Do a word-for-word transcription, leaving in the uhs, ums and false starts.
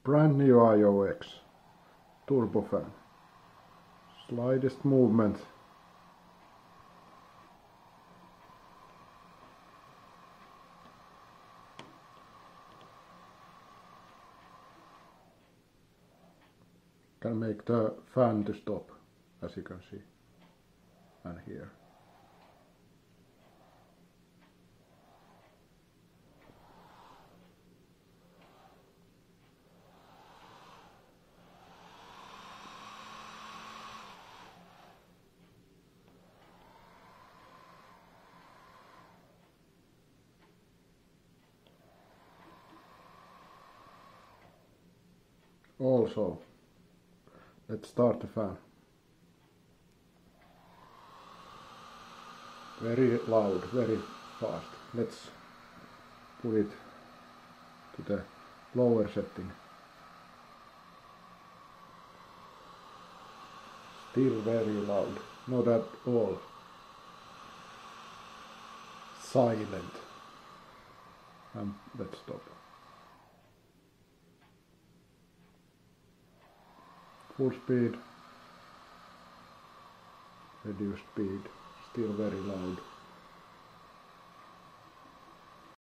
Brand new I O X turbofan. Slightest movement. Can make the fan to stop, as you can see, and here. Also, let's start the fan. Very loud, very fast. Let's put it to the lower setting. Still very loud, not at all silent. And let's stop. Full speed, reduced speed, still very loud.